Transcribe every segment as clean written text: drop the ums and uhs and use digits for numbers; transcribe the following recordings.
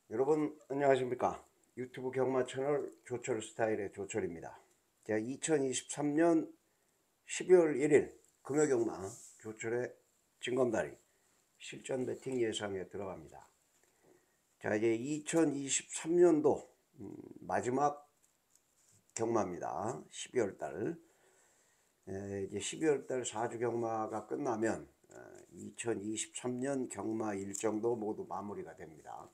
여러분 안녕하십니까? 유튜브 경마 채널 조철 스타일의 조철입니다. 자, 2023년 12월 1일 금요경마 조철의 진검다리 실전 배팅 예상에 들어갑니다. 자, 이제 2023년도 마지막 경마입니다. 12월달 이제 12월달 4주 경마가 끝나면 2023년 경마 일정도 모두 마무리가 됩니다.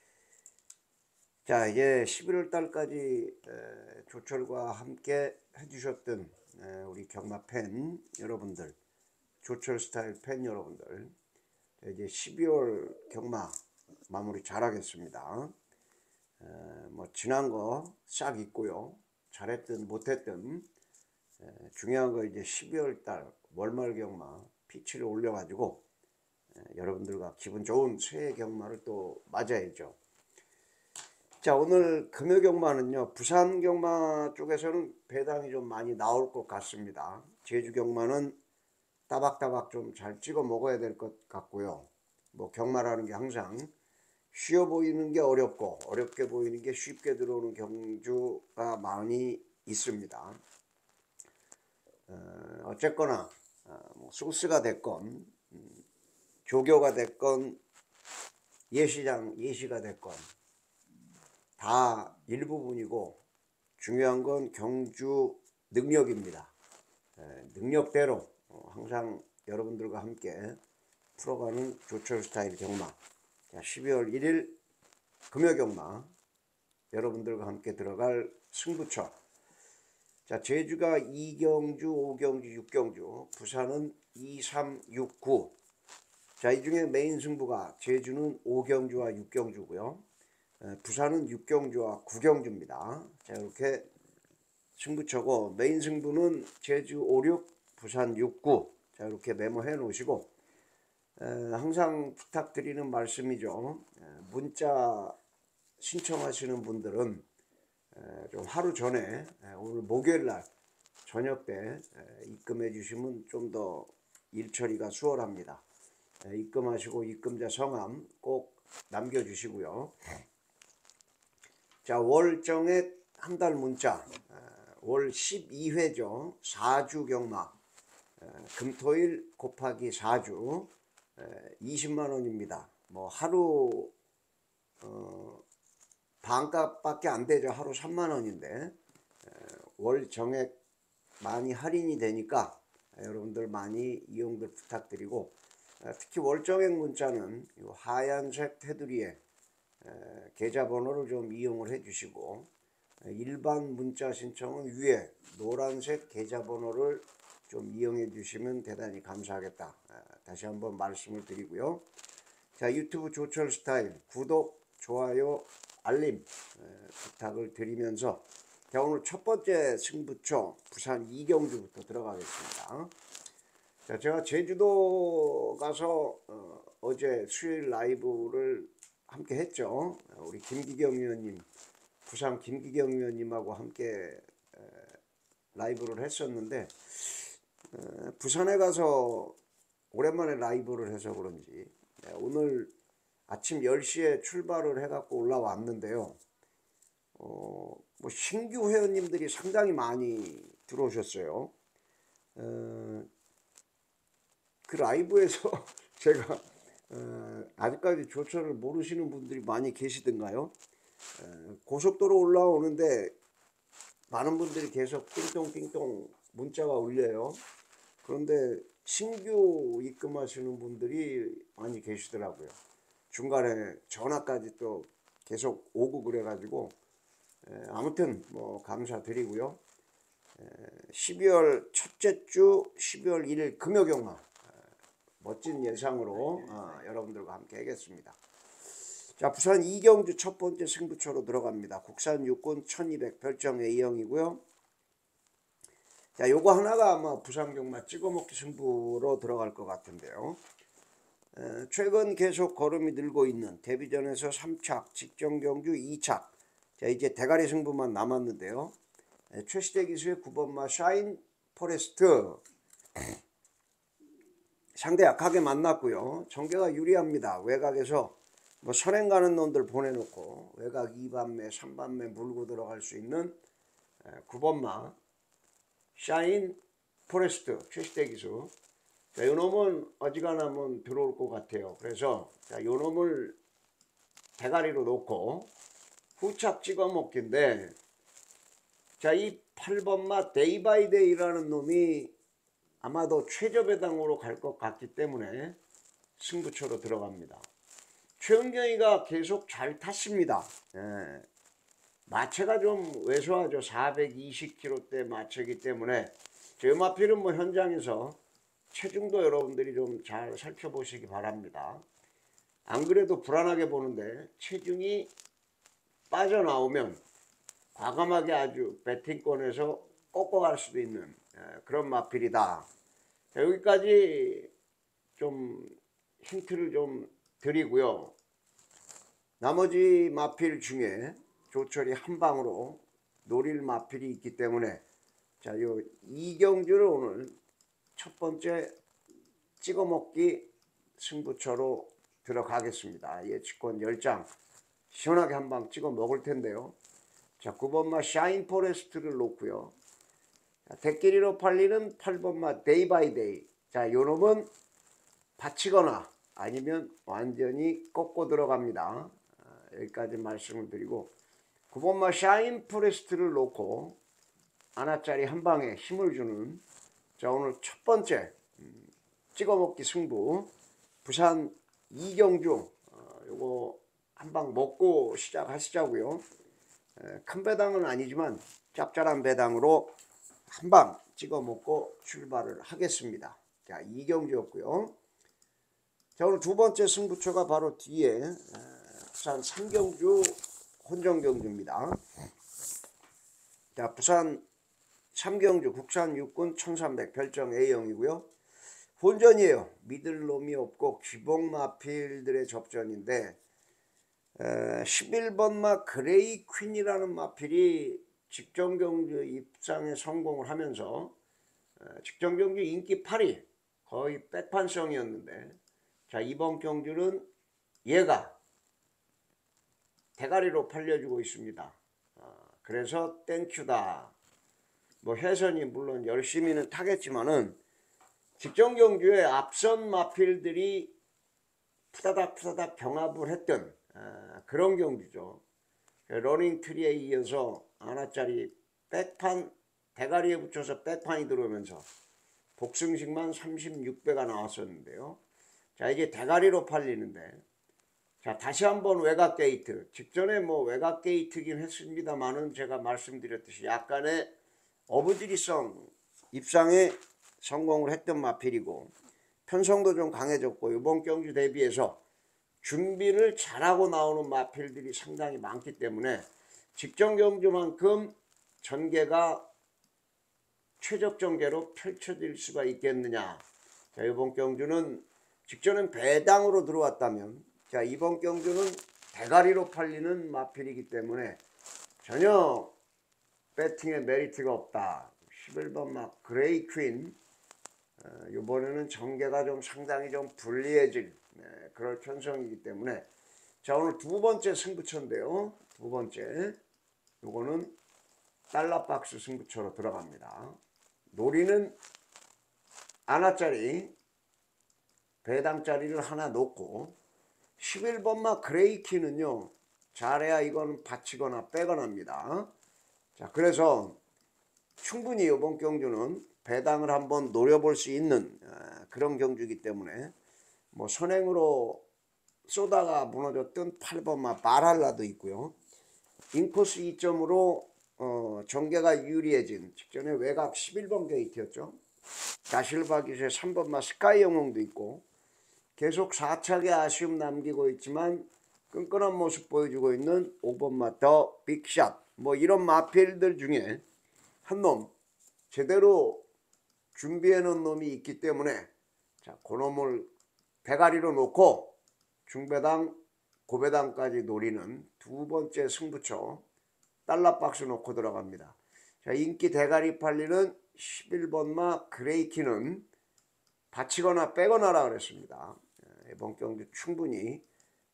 자, 이제 11월 달까지 조철과 함께 해주셨던 우리 경마 팬 여러분들, 조철 스타일 팬 여러분들, 이제 12월 경마 마무리 잘하겠습니다. 뭐 지난 거 싹 있고요. 잘했든 못했든 중요한 거 이제 12월 달 월말 경마 피치를 올려가지고 여러분들과 기분 좋은 새해 경마를 또 맞아야죠. 자, 오늘 금요 경마는요, 부산 경마 쪽에서는 배당이 좀 많이 나올 것 같습니다. 제주 경마는 따박따박 좀 잘 찍어 먹어야 될 것 같고요. 뭐 경마라는 게 항상 쉬워 보이는 게 어렵고 어렵게 보이는 게 쉽게 들어오는 경주가 많이 있습니다. 어쨌거나 뭐 소스가 됐건 조교가 됐건 예시가 됐건 다 일부분이고 중요한 건 경주 능력입니다. 능력대로 항상 여러분들과 함께 풀어가는 조철 스타일 경마. 자, 12월 1일 금요 경마 여러분들과 함께 들어갈 승부처. 자, 제주가 2경주, 5경주, 6경주, 부산은 2, 3, 6, 9. 자, 이 중에 메인 승부가 제주는 5경주와 6경주고요. 부산은 6경주와 9경주입니다. 자, 이렇게 승부처고 메인 승부는 제주 5, 6, 부산 6, 9. 자, 이렇게 메모해 놓으시고 항상 부탁드리는 말씀이죠. 문자 신청하시는 분들은 좀 하루 전에 오늘 목요일 날 저녁 때 입금해 주시면 좀 더 일처리가 수월합니다. 입금하시고 입금자 성함 꼭 남겨주시고요. 자, 월정액 한 달 문자 월 12회죠. 4주 경마 금토일 곱하기 4주 20만원입니다. 뭐 하루 반값밖에 안 되죠. 하루 3만원인데 월 정액 많이 할인이 되니까 여러분들 많이 이용들 부탁드리고 특히 월정액 문자는 하얀색 테두리에 계좌번호를 좀 이용을 해주시고 일반 문자 신청은 위에 노란색 계좌번호를 좀 이용해 주시면 대단히 감사하겠다. 다시 한번 말씀을 드리고요. 자, 유튜브 조철 스타일 구독, 좋아요, 알림 부탁을 드리면서 자, 오늘 첫 번째 승부처 부산 이경주부터 들어가겠습니다. 자, 제가 제주도 가서 어제 수요일 라이브를 함께 했죠. 우리 김기경 위원님, 부산 김기경 위원님하고 함께 라이브를 했었는데 부산에 가서 오랜만에 라이브를 해서 그런지 오늘 아침 10시에 출발을 해갖고 올라왔는데요. 뭐 신규 회원님들이 상당히 많이 들어오셨어요. 그 라이브에서 제가 아직까지 조철을 모르시는 분들이 많이 계시던가요? 고속도로 올라오는데 많은 분들이 계속 띵똥띵똥 문자가 울려요. 그런데 신규 입금하시는 분들이 많이 계시더라고요. 중간에 전화까지 또 계속 오고 그래가지고 아무튼 뭐 감사드리고요. 12월 첫째 주 12월 1일 금요경마 멋진 예상으로 여러분들과 함께 하겠습니다. 자, 부산 이경주 첫 번째 승부처로 들어갑니다. 국산 육군 1200 별정 A형이고요. 자, 요거 하나가 아마 부산 경마 찍어먹기 승부로 들어갈 것 같은데요. 최근 계속 걸음이 늘고 있는 데뷔전에서 3착, 직전경주 2착. 자, 이제 대가리 승부만 남았는데요. 최시대 기수의 9번마 샤인 포레스트 상대 약하게 만났고요. 전개가 유리합니다. 외곽에서 뭐 선행 가는 놈들 보내놓고 외곽 2반매 3반매 물고 들어갈 수 있는 9번마 샤인 포레스트 최시대 기수. 자, 요 놈은 어지간하면 들어올 것 같아요. 그래서 자, 요 놈을 대가리로 놓고 후착 찍어 먹기인데, 자, 이 8번마 데이바이데이라는 놈이 아마도 최저 배당으로 갈 것 같기 때문에 승부처로 들어갑니다. 최은경이가 계속 잘 탔습니다. 예. 마체가 좀 왜소하죠. 420kg대 마체이기 때문에 저 마필은 뭐 현장에서 체중도 여러분들이 좀 잘 살펴보시기 바랍니다. 안 그래도 불안하게 보는데 체중이 빠져나오면 과감하게 아주 배팅권에서 꺾어갈 수도 있는 그런 마필이다. 여기까지 좀 힌트를 좀 드리고요. 나머지 마필 중에 조철이 한 방으로 노릴 마필이 있기 때문에 자, 요 이경주를 오늘 첫 번째 찍어먹기 승부처로 들어가겠습니다. 예측권 10장 시원하게 한 방 찍어 먹을 텐데요. 자, 9번마 샤인 포레스트를 놓고요. 대끼리로 팔리는 8번마 데이 바이 데이. 자, 요 놈은 받치거나 아니면 완전히 꺾고 들어갑니다. 여기까지 말씀을 드리고 9번마 샤인 포레스트를 놓고 하나짜리 한 방에 힘을 주는 자, 오늘 첫 번째 찍어먹기 승부 부산 이경주 요거 한 방 먹고 시작하시자고요. 큰 배당은 아니지만 짭짤한 배당으로 한 방 찍어 먹고 출발을 하겠습니다. 자, 이경주였고요. 자, 오늘 두 번째 승부처가 바로 뒤에 부산 삼경주 혼정경주입니다. 자, 부산 삼경주 국산 육군 1300 별정 A형이고요. 본전이에요. 믿을 놈이 없고 기복마필들의 접전인데 11번마 그레이 퀸이라는 마필이 직전경주 입상에 성공을 하면서 직전경주 인기 8위 거의 백판성이었는데 자, 이번 경주는 얘가 대가리로 팔려주고 있습니다. 그래서 땡큐다. 뭐 혜선이 물론 열심히는 타겠지만은 직전 경주에 앞선 마필들이 푸다닥 경합을 했던 그런 경주죠. 러닝 트리에 이어서 하나짜리 백판 대가리에 붙여서 백판이 들어오면서 복승식만 36배가 나왔었는데요. 자, 이제 대가리로 팔리는데 자, 다시 한번 외곽 게이트. 직전에 뭐 외곽 게이트긴 했습니다만은 제가 말씀드렸듯이 약간의 어부지리성 입상에 성공을 했던 마필이고 편성도 좀 강해졌고 이번 경주 대비해서 준비를 잘하고 나오는 마필들이 상당히 많기 때문에 직전 경주만큼 전개가 최적 전개로 펼쳐질 수가 있겠느냐. 자, 이번 경주는 직전엔 배당으로 들어왔다면 자, 이번 경주는 대가리로 팔리는 마필이기 때문에 전혀 배팅에 메리트가 없다. 11번마 그레이 퀸 이번에는 전개가 좀 상당히 좀 불리해질 그럴 편성이기 때문에 자, 오늘 두 번째 승부처인데요. 두 번째 요거는 달러박스 승부처로 들어갑니다. 놀이는 하나짜리 배당짜리를 하나 놓고 11번마 그레이키는요 잘해야 이건 받치거나 빼거나입니다. 자, 그래서 충분히 이번 경주는 배당을 한번 노려볼 수 있는 그런 경주이기 때문에 뭐 선행으로 쏘다가 무너졌던 8번마 마랄라도 있고요. 인코스 2점으로 전개가 유리해진 직전에 외곽 11번 게이트였죠. 다실바 기수의 3번마 스카이 영웅도 있고 계속 4착에 아쉬움 남기고 있지만 끈끈한 모습 보여주고 있는 5번마 더 빅샷 뭐 이런 마필들 중에 한 놈 제대로 준비해 놓은 놈이 있기 때문에 자, 그 놈을 대가리로 놓고 중배당 고배당까지 노리는 두 번째 승부처 달러박스 놓고 들어갑니다. 자, 인기 대가리 팔리는 11번마 그레이키는 받치거나 빼거나라 그랬습니다. 이번 경주 충분히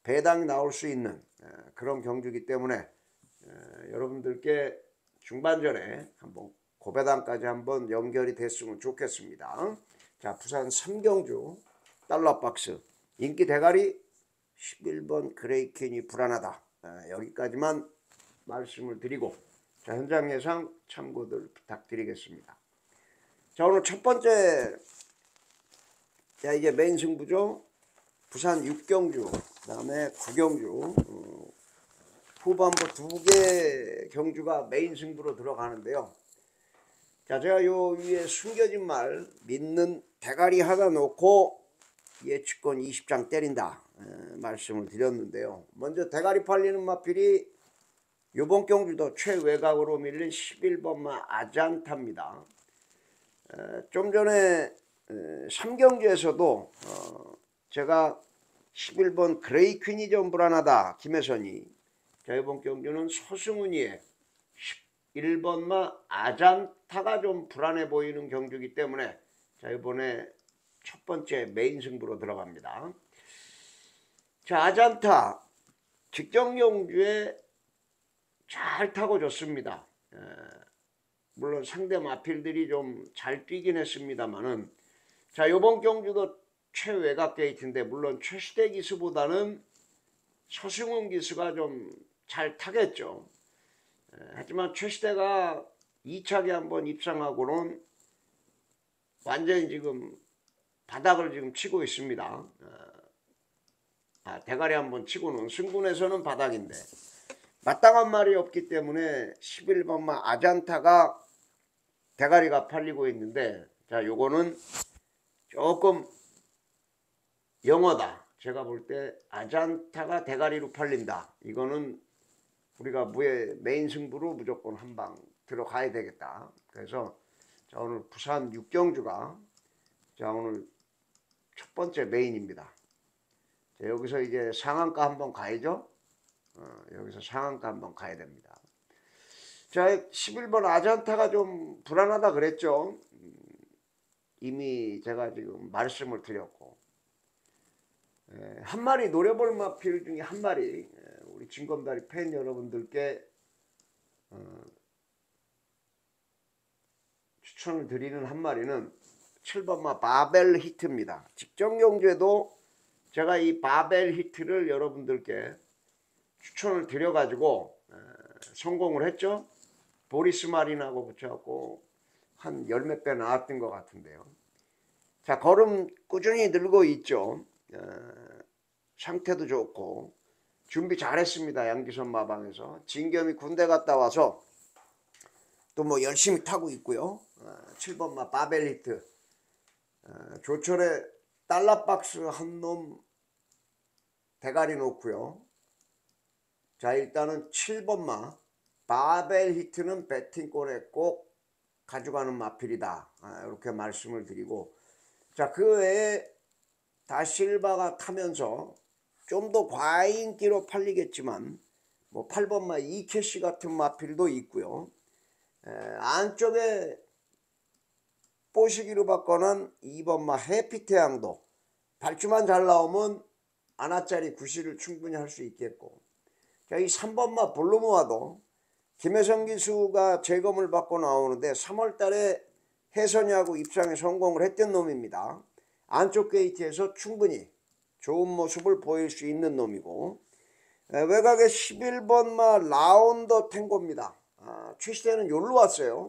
배당이 나올 수 있는 그런 경주이기 때문에 여러분들께 중반전에 한번 고배당까지 한번 연결이 됐으면 좋겠습니다. 자, 부산 3경주 달러박스 인기 대가리 11번 그레이킨이 불안하다. 여기까지만 말씀을 드리고, 자, 현장 예상 참고들 부탁드리겠습니다. 자, 오늘 첫 번째, 자, 이제 메인 승부죠. 부산 6경주, 그 다음에 9경주, 후반부 2개 경주가 메인 승부로 들어가는데요. 자, 제가 요 위에 숨겨진 말 믿는 대가리 하나 놓고 예측권 20장 때린다 말씀을 드렸는데요. 먼저 대가리 팔리는 마필이 요번 경주도 최외곽으로 밀린 11번마 아잔타입니다. 좀 전에 3경주에서도 제가 11번 그레이퀸이 좀 불안하다 김혜선이, 자, 이번 경주는 서승훈이의 11번마 아잔타가 좀 불안해 보이는 경주이기 때문에, 자, 이번에 첫 번째 메인 승부로 들어갑니다. 자, 아잔타 직전 경주에 잘 타고 줬습니다. 물론 상대 마필들이 좀 잘 뛰긴 했습니다만은, 자, 요번 경주도 최외곽 게이트인데 물론 최시대 기수보다는 서승훈 기수가 좀 잘 타겠죠. 하지만 최시대가 2차기 한번 입상하고는 완전히 지금 바닥을 지금 치고 있습니다. 대가리 한번 치고는 승군에서는 바닥인데 마땅한 말이 없기 때문에 11번마 아잔타가 대가리가 팔리고 있는데, 자, 요거는 조금 영어다. 제가 볼 때 아잔타가 대가리로 팔린다. 이거는 우리가 메인 승부로 무조건 한방 들어가야 되겠다. 그래서 자, 오늘 부산 6경주가 자, 오늘 첫 번째 메인입니다. 자, 여기서 이제 상한가 한번 가야죠. 여기서 상한가 한번 가야 됩니다. 자, 11번 아잔타가 좀 불안하다 그랬죠. 이미 제가 지금 말씀을 드렸고, 한 마리 노려볼 마필 중에 한 마리 우리 진검다리 팬 여러분들께 추천을 드리는 한 마리는 7번마 바벨 히트입니다. 직전 경주에도 제가 이 바벨 히트를 여러분들께 추천을 드려가지고 성공을 했죠. 보리스 마린하고 붙여갖고 한 열 몇 배 나왔던 것 같은데요. 자, 걸음 꾸준히 늘고 있죠. 상태도 좋고 준비 잘했습니다. 양기선 마방에서 진겸이 군대 갔다 와서 또 뭐 열심히 타고 있고요. 7번마 바벨 히트, 조철에 달러박스 한 놈 대가리 놓고요. 자, 일단은 7번마 바벨 히트는 배팅골에 꼭 가져가는 마필이다. 이렇게 말씀을 드리고, 자, 그 외에 다실바가 타면서 좀 더 과인기로 팔리겠지만 뭐 8번마 이캐시 같은 마필도 있고요. 안쪽에 뽀시기로 바꿔는 2번마 해피태양도 발주만 잘 나오면 아나짜리 구실을 충분히 할 수 있겠고, 자, 이 3번마 블루모아도 김혜성 기수가 재검을 받고 나오는데 3월달에 혜선이하고 입상에 성공을 했던 놈입니다. 안쪽 게이트에서 충분히 좋은 모습을 보일 수 있는 놈이고, 외곽에 11번마 라운더 탱고입니다. 최시대는 여기로 왔어요.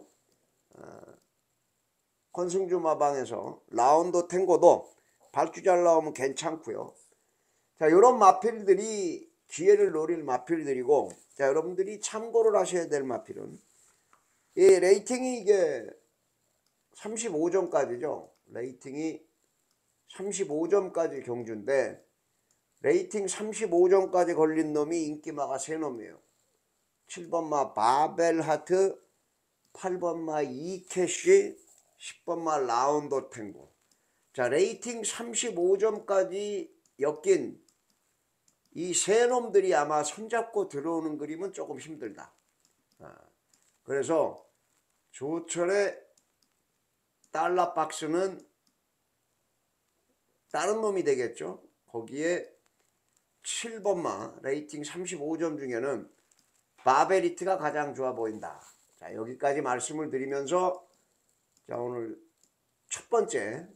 권승주 마방에서 라운더 탱고도 발주 잘 나오면 괜찮고요. 자, 이런 마필들이 기회를 노릴 마필들이고, 자, 여러분들이 참고를 하셔야 될 마필은 이 레이팅이 이게 35점까지죠. 레이팅이 35점까지 경주인데 레이팅 35점까지 걸린 놈이 인기마가 3놈이에요. 7번마 바벨 하트, 8번마 이캐시, 10번마 라운더 탱고. 자, 레이팅 35점까지 엮인 이 세 놈들이 아마 손잡고 들어오는 그림은 조금 힘들다. 그래서 조철의 달러박스는 다른 놈이 되겠죠. 거기에 7번마 레이팅 35점 중에는 바베리트가 가장 좋아 보인다. 자, 여기까지 말씀을 드리면서 자, 오늘 첫 번째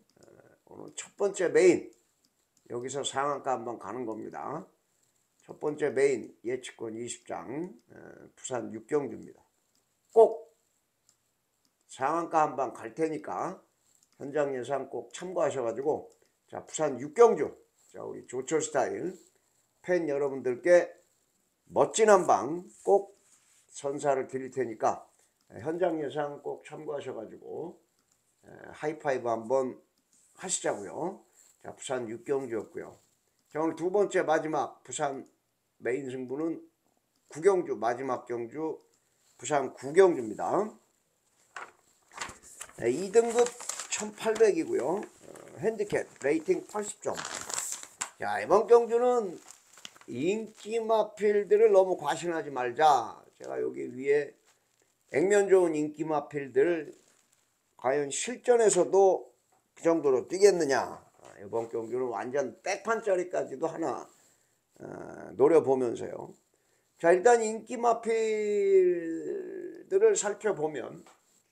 메인 여기서 상한가 한번 가는 겁니다. 첫 번째 메인 예측권 20장 부산 6경주입니다. 꼭 상한가 한번 갈 테니까 현장 예상 꼭 참고하셔가지고 자, 부산 6경주 자, 우리 조철 스타일 팬 여러분들께 멋진 한방 꼭 선사를 드릴 테니까 현장 예상 꼭 참고하셔가지고 하이파이브 한번 하시자고요. 자, 부산 6경주였고요. 자, 오늘 두 번째 마지막 부산 메인 승부는 9경주 마지막 경주 부산 9경주입니다. 2등급 1800이고요. 핸디캡 레이팅 80점. 자, 이번 경주는 인기마필들을 너무 과신하지 말자. 제가 여기 위에 액면 좋은 인기마필들 과연 실전에서도 그 정도로 뛰겠느냐. 이번 경주는 완전 백판짜리까지도 하나 노려보면서요. 자, 일단 인기마필들을 살펴보면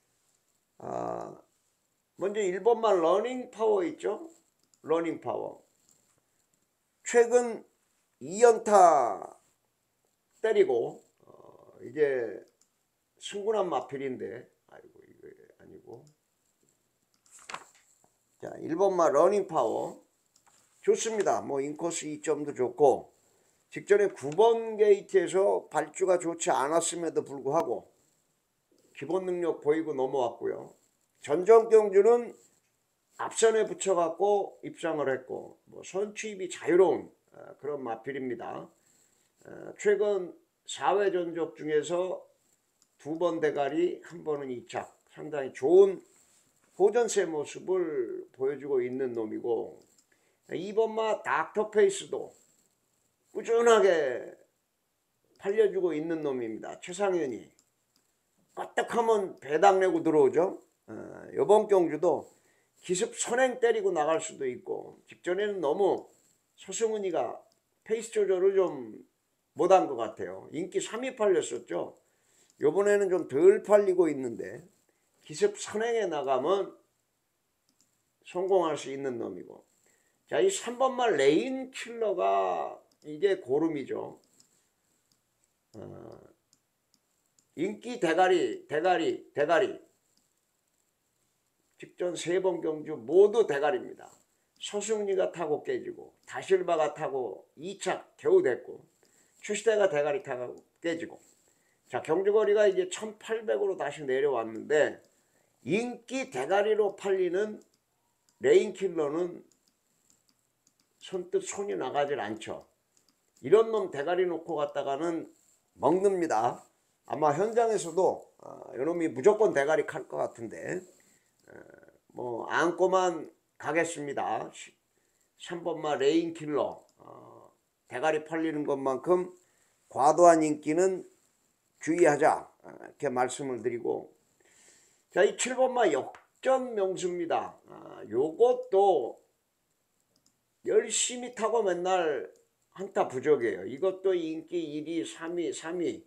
먼저 1번만 러닝 파워 있죠. 러닝 파워 최근 2연타 때리고 이제 승군한 마필인데 아이고 이거 아니고 자 1번마 러닝 파워 좋습니다. 뭐 인코스 2점도 좋고 직전에 9번 게이트에서 발주가 좋지 않았음에도 불구하고 기본 능력 보이고 넘어왔고요. 전정 경주는 앞선에 붙여갖고 입상을 했고 뭐 선취입이 자유로운 그런 마필입니다. 최근 4회 전적 중에서 2번 대가리, 한 번은 2착 상당히 좋은 호전세 모습을 보여주고 있는 놈이고 2번마 닥터페이스도 꾸준하게 팔려주고 있는 놈입니다. 최상현이 까딱하면 배당 내고 들어오죠. 이번 경주도 기습 선행 때리고 나갈 수도 있고 직전에는 너무 서승훈이가 페이스 조절을 좀 못한 것 같아요. 인기 3위 팔렸었죠. 요번에는 좀 덜 팔리고 있는데 기습 선행에 나가면 성공할 수 있는 놈이고 자, 이 3번만 레인 킬러가 이게 고름이죠. 인기 대가리 직전 3번 경주 모두 대가리입니다. 서승리가 타고 깨지고 다실바가 타고 2착 겨우 됐고 추시대가 대가리 타고 깨지고 자 경주거리가 이제 1800으로 다시 내려왔는데 인기 대가리로 팔리는 레인킬러는 손뜻 손이 나가질 않죠. 이런 놈 대가리 놓고 갔다가는 먹습니다. 아마 현장에서도 이놈이 무조건 대가리 칼 것 같은데 뭐 안고만 가겠습니다. 3번마 레인킬러 대가리 팔리는 것만큼 과도한 인기는 주의하자 이렇게 말씀을 드리고 자, 이 7번마 역전 명수입니다. 요것도 열심히 타고 맨날 한타 부족이에요. 이것도 인기 1위 3위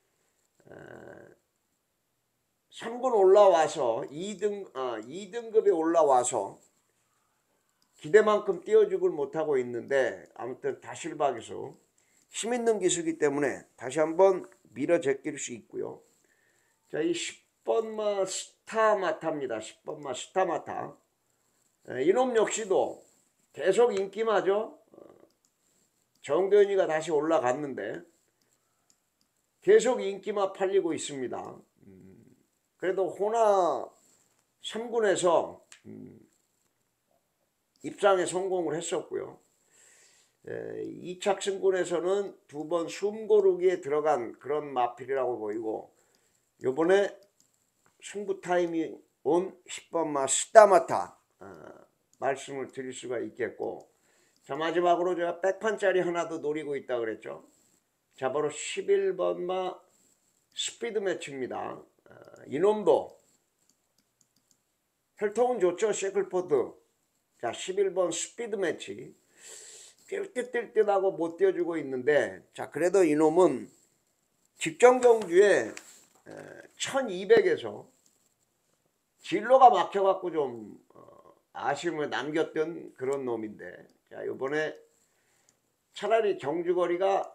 3군 올라와서 2등급에 올라와서 기대만큼 띄워주질 못하고 있는데 아무튼 다실박에서 힘있는 기수이기 때문에 다시 한번 밀어 제낄 수 있고요. 자, 이 10번마 스타마타입니다. 10번마 스타마타 이놈 역시도 계속 인기마죠. 정도현이가 다시 올라갔는데 계속 인기마 팔리고 있습니다. 그래도 호나 3군에서 입상에 성공을 했었고요. 2착 승군에서는 2번 숨고르기에 들어간 그런 마필이라고 보이고 요번에 승부 타임이 온 10번마 스타마타 말씀을 드릴 수가 있겠고 자 마지막으로 제가 백판짜리 하나도 노리고 있다 그랬죠. 자 바로 11번마 스피드 매치입니다. 이놈도 혈통은 좋죠. 셰클포드 자 11번 스피드 매치 뛸듯하고 못 뛰어주고 있는데, 자 그래도 이놈은 직전 경주에 1200에서 진로가 막혀갖고 좀 아쉬움을 남겼던 그런 놈인데, 자 이번에 차라리 경주거리가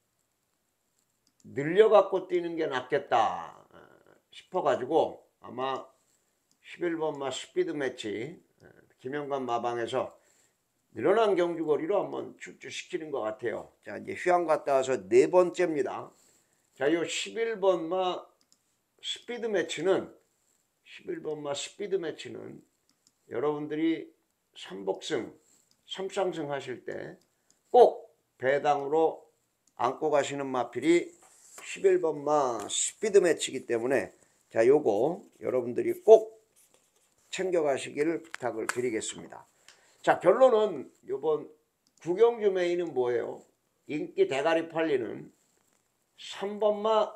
늘려갖고 뛰는 게 낫겠다 싶어가지고 아마 11번 마 스피드 매치 김영관 마방에서 늘어난 경주거리로 한번 출주시키는 것 같아요. 자 이제 휴양 갔다 와서 네 번째입니다. 자 요 11번 마 스피드 매치는 11번 마 스피드 매치는 여러분들이 삼복승, 삼상승 하실 때 꼭 배당으로 안고 가시는 마필이 11번 마 스피드 매치이기 때문에 자 요거 여러분들이 꼭 챙겨 가시기를 부탁을 드리겠습니다. 자 결론은 요번 구경주 메인은 뭐예요? 인기 대가리 팔리는 3번 마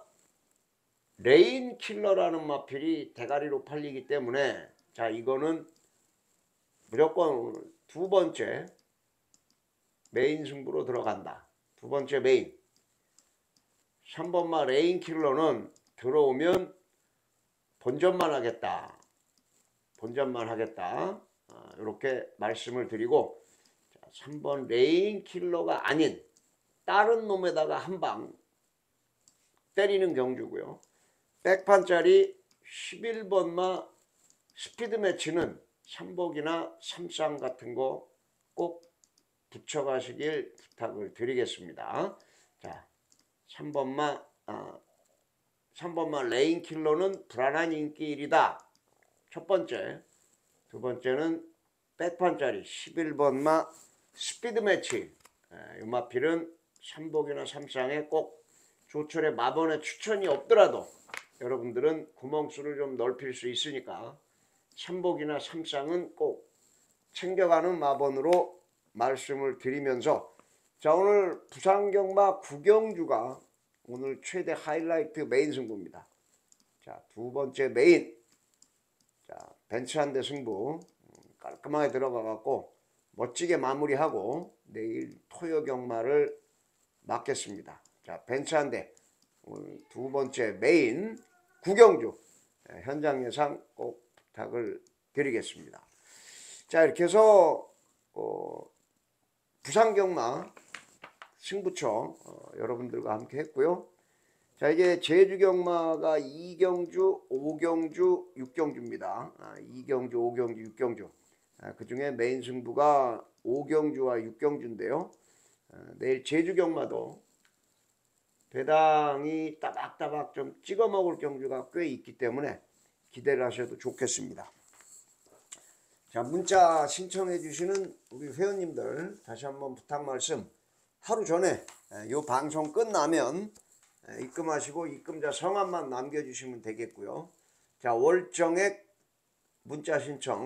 레인킬러라는 마필이 대가리로 팔리기 때문에 자 이거는 무조건 두 번째 메인 승부로 들어간다. 두 번째 메인 3번 마 레인킬러는 들어오면 본전만 하겠다. 본전만 하겠다. 이렇게 말씀을 드리고 자, 3번 레인킬러가 아닌 다른 놈에다가 한 방 때리는 경주고요. 백판짜리 11번 마 스피드 매치는 삼복이나 삼상 같은 거 꼭 붙여가시길 부탁을 드리겠습니다. 자, 3번 마 레인킬러는 불안한 인기 1이다. 첫 번째. 두 번째는 백판짜리 11번 마 스피드 매치. 이 마필은 삼복이나 삼상에 꼭 조철의 마번의 추천이 없더라도 여러분들은 구멍수를 좀 넓힐 수 있으니까 삼복이나 삼상은 꼭 챙겨가는 마번으로 말씀을 드리면서 자 오늘 부산경마 구경주가 오늘 최대 하이라이트 메인 승부입니다. 자 두 번째 메인 자 벤츠 한 대 승부 깔끔하게 들어가 갖고 멋지게 마무리하고 내일 토요 경마를 맡겠습니다. 자 벤츠 한 대 오늘 두 번째 메인 구경주 현장 예상 꼭 부탁을 드리겠습니다. 자 이렇게 해서 부산경마 승부처 여러분들과 함께 했고요. 자 이제 제주경마가 2경주, 5경주, 6경주입니다. 2경주, 5경주, 6경주 그 중에 메인 승부가 5경주와 6경주인데요. 내일 제주경마도 배당이 따박따박 좀 찍어 먹을 경주가 꽤 있기 때문에 기대를 하셔도 좋겠습니다. 자 문자 신청해 주시는 우리 회원님들 다시 한번 부탁 말씀 하루 전에 요 방송 끝나면 입금하시고 입금자 성함만 남겨주시면 되겠고요. 자 월정액 문자 신청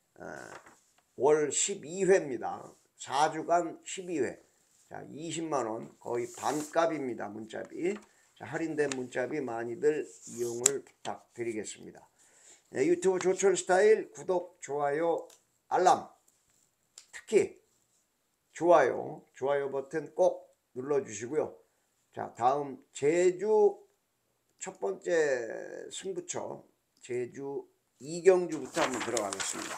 월 12회입니다. 4주간 12회 자 20만원 거의 반값입니다. 문자비 자, 할인된 문자비 많이들 이용을 부탁드리겠습니다. 네, 유튜브 조철스타일 구독, 좋아요, 알람 특히 좋아요 버튼 꼭 눌러주시고요. 자 다음 제주 첫 번째 승부처 제주 2경주부터 한번 들어가겠습니다.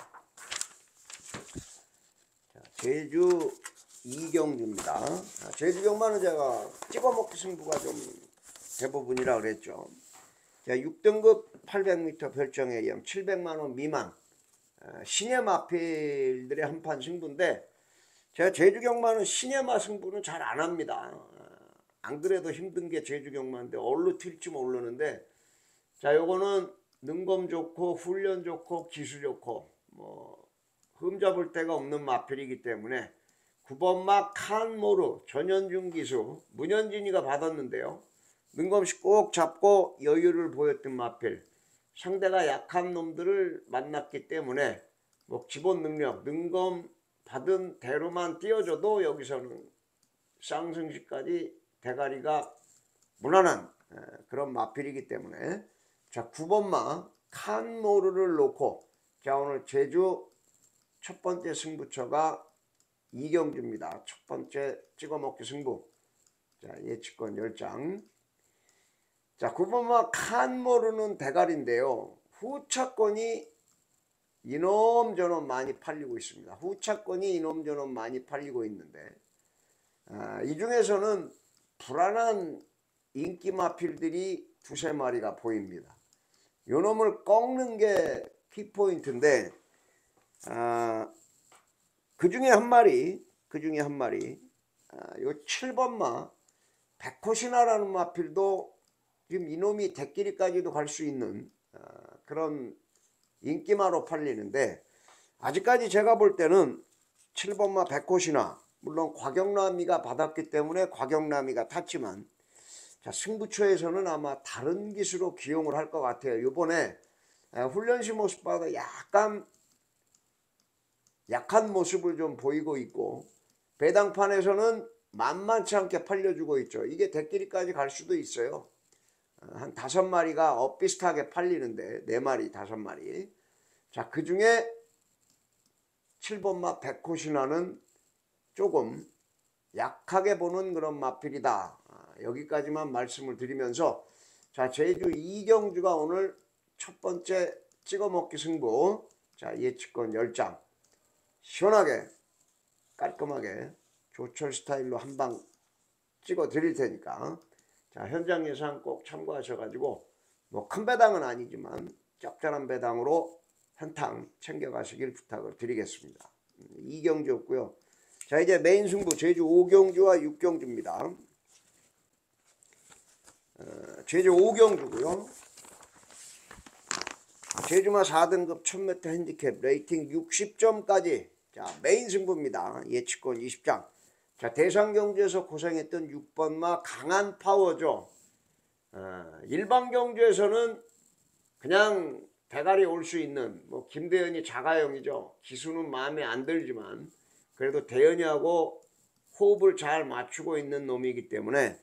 자, 제주 2경주입니다. 제주 경마는 제가 찍어먹기 승부가 좀 대부분이라 그랬죠. 자 6등급 800m 별정의 영 700만원 미만 신예 마필들의 한판 승부인데 제가 제주경마는 신예마 승부는 잘 안합니다. 안 그래도 힘든게 제주경마인데 얼로 튈지 모르는데 자 요거는 능검 좋고 훈련 좋고 기술 좋고 뭐 흠잡을 데가 없는 마필이기 때문에 9번마 칸모르 전현중 기수 문현진이가 받았는데요. 능검씩 꼭 잡고 여유를 보였던 마필 상대가 약한 놈들을 만났기 때문에 뭐 기본 능력 능검 받은 대로만 띄워줘도 여기서는 쌍승시까지 대가리가 무난한 그런 마필이기 때문에 자 9번마 칸모르를 놓고 자 오늘 제주 첫 번째 승부처가 이경주입니다. 첫 번째 찍어먹기 승부. 자, 예측권 10장. 자, 9번마 칸모르는 대가리인데요. 후차권이 이놈저놈 많이 팔리고 있습니다. 후차권이 이놈저놈 많이 팔리고 있는데, 이 중에서는 불안한 인기 마필들이 두세 마리가 보입니다. 요놈을 꺾는 게 키포인트인데, 그 중에 한 마리, 요 7번마 백호신화라는 마필도 지금 이놈이 대끼리까지도 갈 수 있는 그런 인기마로 팔리는데, 아직까지 제가 볼 때는 7번마 백호신화, 물론 곽영남이가 받았기 때문에 곽영남이가 탔지만, 자, 승부처에서는 아마 다른 기수로 기용을 할 것 같아요. 이번에 훈련시 모습 봐도 약간 약한 모습을 좀 보이고 있고, 배당판에서는 만만치 않게 팔려주고 있죠. 이게 대끼리까지 갈 수도 있어요. 한 5마리가 엇비슷하게 팔리는데 4마리, 5마리. 자, 그 중에 7번마 백호신화는 조금 약하게 보는 그런 마필이다. 여기까지만 말씀을 드리면서, 자, 제주 이경주가 오늘 첫 번째 찍어먹기 승부. 자, 예측권 10장. 시원하게 깔끔하게 조철 스타일로 한방 찍어 드릴 테니까, 자, 현장 예상 꼭 참고하셔가지고 뭐 큰 배당은 아니지만 짭짤한 배당으로 한탕 챙겨가시길 부탁을 드리겠습니다. 이경주였고요. 자, 이제 메인 승부 제주 5경주와 6경주입니다. 제주 5경주고요. 제주마 4등급 1000m 핸디캡 레이팅 60점까지. 자, 메인 승부입니다. 예측권 20장. 자, 대상경주에서 고생했던 6번마 강한 파워죠. 일반 경주에서는 그냥 대가리 올 수 있는, 뭐 김대현이 자가용이죠. 기수는 마음에 안 들지만 그래도 대현이하고 호흡을 잘 맞추고 있는 놈이기 때문에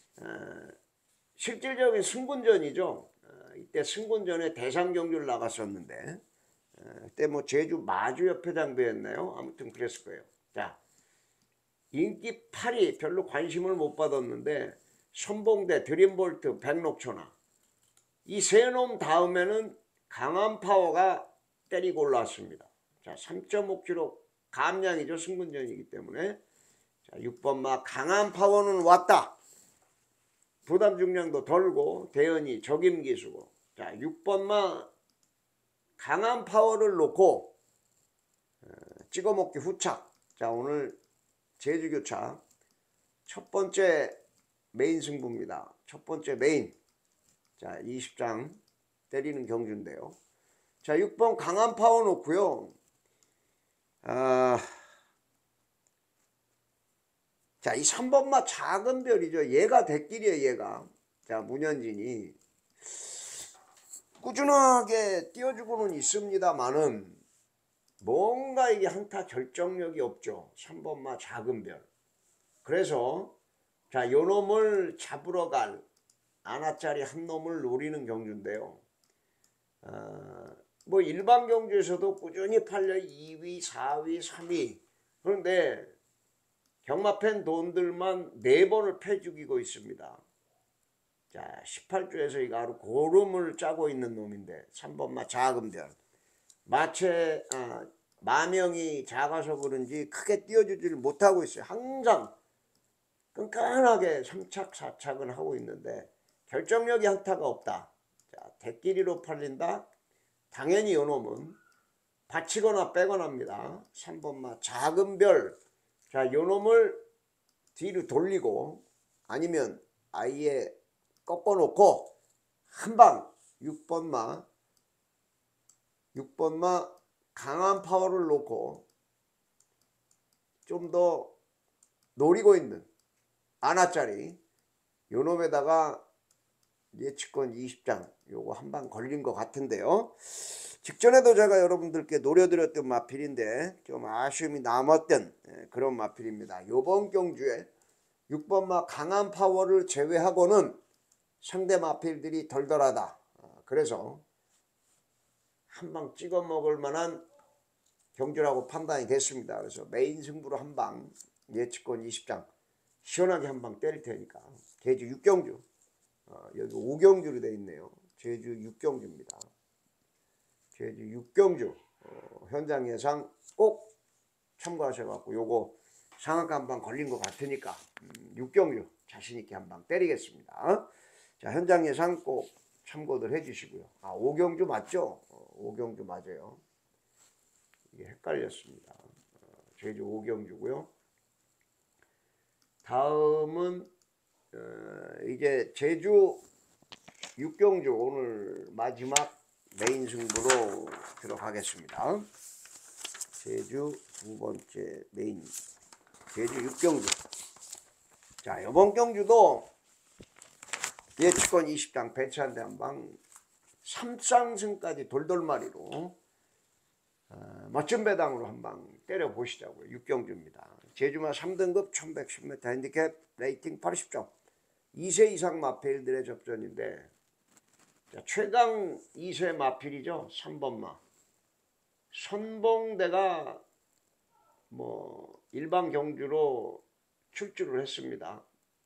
실질적인 승군전이죠. 이때 승군전에 대상경주를 나갔었는데, 그때 뭐 제주 마주협회장배였나요? 아무튼 그랬을 거예요. 자, 인기 8위 별로 관심을 못 받았는데 선봉대, 드림볼트, 백록초나 이 세 놈 다음에는 강한 파워가 때리고 올라왔습니다. 자, 3.5kg 감량이죠. 승군전이기 때문에. 자, 6번마 강한 파워는 왔다. 부담 중량도 덜고 대연이 적임기수고. 자, 6번마 강한 파워를 놓고 찍어먹기 후착. 자, 오늘 제주교차 첫 번째 메인 승부입니다. 첫 번째 메인. 자, 20장 때리는 경주인데요. 자, 6번 강한 파워 놓고요. 자, 이 3번마 작은 별이죠. 얘가 대끼리에요, 얘가. 자, 문현진이 꾸준하게 띄워주고는 있습니다만은 뭔가 이게 한타 결정력이 없죠. 3번마 작은 별. 그래서 자, 요 놈을 잡으러 갈 아나짜리 한 놈을 노리는 경주인데요. 뭐 일반 경주에서도 꾸준히 팔려 2위, 4위, 3위. 그런데 경마팬 돈들만 4번을 패 죽이고 있습니다. 자, 18주에서 이거 하루 고름을 짜고 있는 놈인데 3번마 작은 별. 마명이 작아서 그런지 크게 띄워주지를 못하고 있어요. 항상 끈끈하게 3착, 4착은 하고 있는데 결정력이 한타가 없다. 자, 대끼리로 팔린다. 당연히 이 놈은 받치거나 빼거나입니다. 3번마 작은 별. 자, 요 놈을 뒤로 돌리고 아니면 아예 꺾어놓고 한방 6번마 강한 파워를 놓고 좀 더 노리고 있는 아나짜리 요 놈에다가 예측권 20장 요거 한방 걸린 것 같은데요. 직전에도 제가 여러분들께 노려드렸던 마필인데 좀 아쉬움이 남았던 그런 마필입니다. 요번 경주에 6번마 강한 파워를 제외하고는 상대 마필들이 덜덜하다. 그래서 한방 찍어 먹을 만한 경주라고 판단이 됐습니다. 그래서 메인 승부로 한 방 예측권 20장 시원하게 한 방 때릴 테니까 제주 6경주 여기 5경주로 되어 있네요. 제주 6경주입니다. 제주 6경주 현장 예상 꼭 참고하셔갖고 요거 상한가 한 방 걸린 것 같으니까 6경주 자신있게 한 방 때리겠습니다. 자, 현장 예상 꼭 참고들 해주시고요. 5경주 맞죠? 5경주 맞아요. 이게 헷갈렸습니다. 제주 5경주고요. 다음은 이제 제주 6경주 오늘 마지막 메인 승부로 들어가겠습니다. 제주 두 번째 메인 제주 6경주. 자, 이번 경주도 예측권 20장 배치한대 한방 3쌍승까지 돌돌마리로 멋진 배당으로 한방 때려보시자고요. 6경주입니다. 제주마 3등급 1110m 핸디캡 레이팅 80점 2세 이상 마필들의 접전인데 자, 최강 2세 마필이죠. 3번마 선봉대가 뭐 일반 경주로 출주를 했습니다.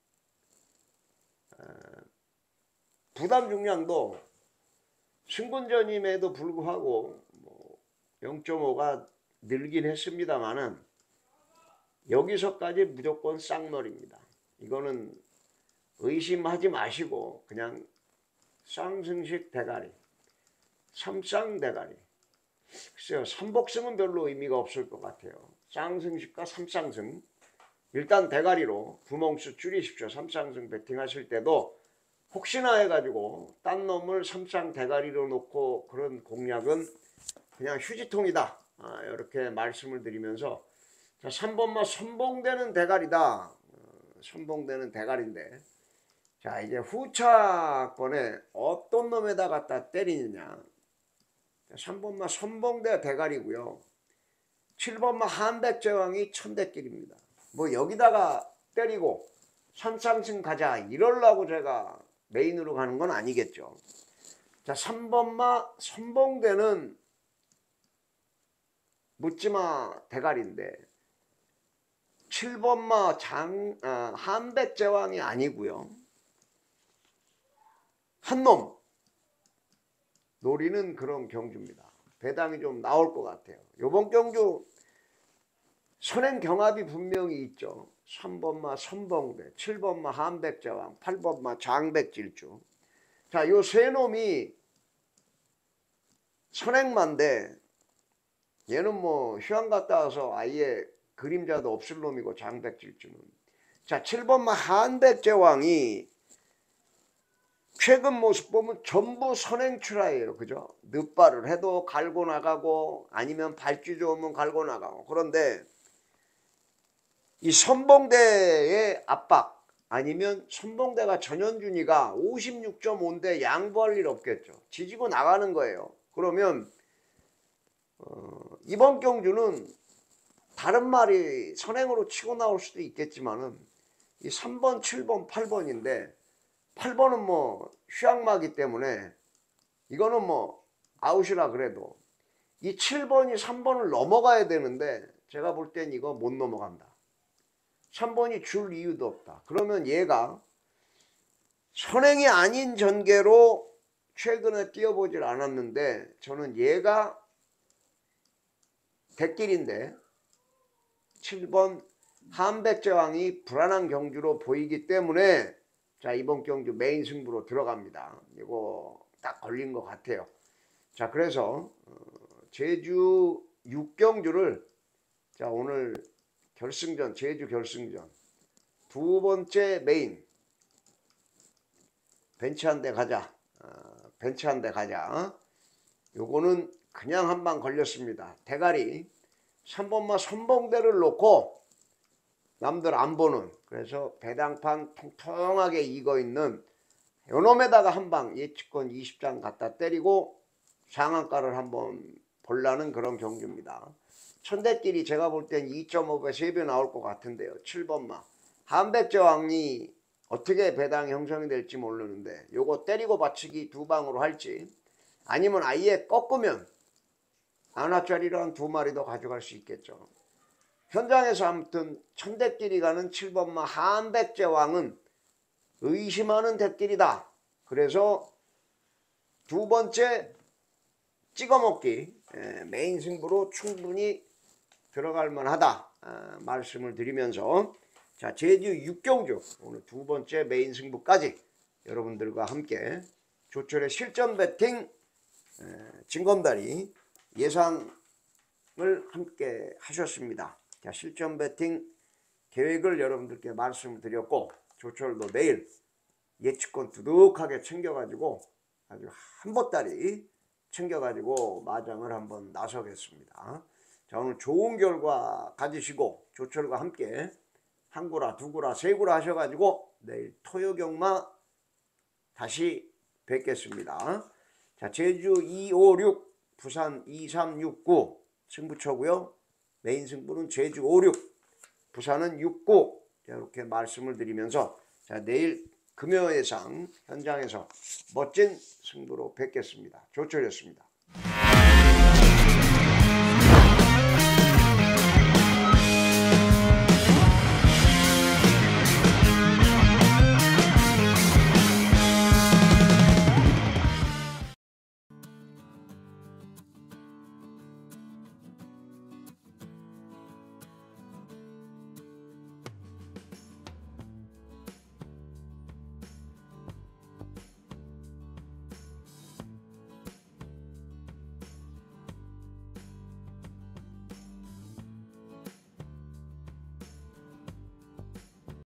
부담 중량도 승분전임에도 불구하고 뭐 0.5가 늘긴 했습니다만은 여기서까지 무조건 쌍놀입니다. 이거는 의심하지 마시고 그냥 쌍승식 대가리, 삼쌍 대가리. 글쎄요, 삼복승은 별로 의미가 없을 것 같아요. 쌍승식과 삼쌍승. 일단 대가리로 구멍수 줄이십시오. 삼쌍승 배팅하실 때도 혹시나 해가지고 딴 놈을 삼쌍 대가리로 놓고 그런 공략은 그냥 휴지통이다. 이렇게 말씀을 드리면서 자, 3번마 선봉되는 대가리다. 선봉되는 대가리인데 자, 이제 후차권에 어떤 놈에다 갖다 때리느냐. 3번마 선봉대 대가리고요. 7번마 한백제왕이 천대길입니다. 뭐 여기다가 때리고 삼쌍승 가자 이러려고 제가 메인으로 가는 건 아니겠죠. 자, 3번마 선봉대는 묻지마 대가리인데 7번마 한백제왕이 아니고요. 한놈 노리는 그런 경주입니다. 배당이 좀 나올 것 같아요. 요번 경주 선행 경합이 분명히 있죠. 3번마 선봉대, 7번마 한백제왕, 8번마 장백질주. 자, 요 세 놈이 선행만데 얘는 뭐 휴양 갔다 와서 아예 그림자도 없을 놈이고 장백질주는. 자, 7번마 한백제왕이 최근 모습 보면 전부 선행출하예요. 그죠? 늦발을 해도 갈고 나가고 아니면 발주 좋으면 갈고 나가고. 그런데 이 선봉대의 압박 아니면 선봉대가 전현준이가 56.5인데 양보할 일 없겠죠. 지지고 나가는 거예요. 그러면 이번 경주는 다른 말이 선행으로 치고 나올 수도 있겠지만은 이 3번, 7번, 8번인데 8번은 뭐 휴양마기 때문에 이거는 뭐 아웃이라 그래도 이 7번이 3번을 넘어가야 되는데 제가 볼 땐 이거 못 넘어간다. 3번이 줄 이유도 없다. 그러면 얘가 선행이 아닌 전개로 최근에 뛰어보질 않았는데 저는 얘가 대길인데 7번 한백제왕이 불안한 경주로 보이기 때문에 자, 이번 경주 메인 승부로 들어갑니다. 이거 딱 걸린 것 같아요. 자, 그래서 제주 6경주를 자, 오늘 결승전, 제주 결승전 두 번째 메인 벤치 한 대 가자. 벤치 한 대 가자. 요거는 그냥 한 방 걸렸습니다. 대가리 3번마 선봉대를 놓고 남들 안 보는 그래서 배당판 통통하게 익어있는 요놈에다가 한방 예측권 20장 갖다 때리고 상한가를 한번 볼라는 그런 경주입니다. 천대길이 제가 볼 땐 2.5배 3배 나올 것 같은데요. 7번마 한백제왕이 어떻게 배당 형성이 될지 모르는데 요거 때리고 받치기 두 방으로 할지 아니면 아예 꺾으면 안화짜리로 한 2마리도 가져갈 수 있겠죠. 현장에서 아무튼 천대끼리 가는 7번마 한백제왕은 의심하는 대끼리다. 그래서 2번째 찍어먹기 메인 승부로 충분히 들어갈 만하다 말씀을 드리면서, 자, 제주 6경주 오늘 2번째 메인 승부까지 여러분들과 함께 조철의 실전 배팅 징검다리 예상을 함께 하셨습니다. 자, 실전 배팅 계획을 여러분들께 말씀을 드렸고, 조철도 내일 예측권 두둑하게 챙겨가지고 아주 한보따리 챙겨가지고 마장을 한번 나서겠습니다. 자, 오늘 좋은 결과 가지시고 조철과 함께 한 구라, 2구라, 3구라 하셔가지고 내일 토요경마 다시 뵙겠습니다. 자, 제주 256, 부산 2369 승부처고요. 메인 승부는 제주 56, 부산은 69. 자, 이렇게 말씀을 드리면서, 자, 내일 금요 예상 현장에서 멋진 승부로 뵙겠습니다. 조철이었습니다.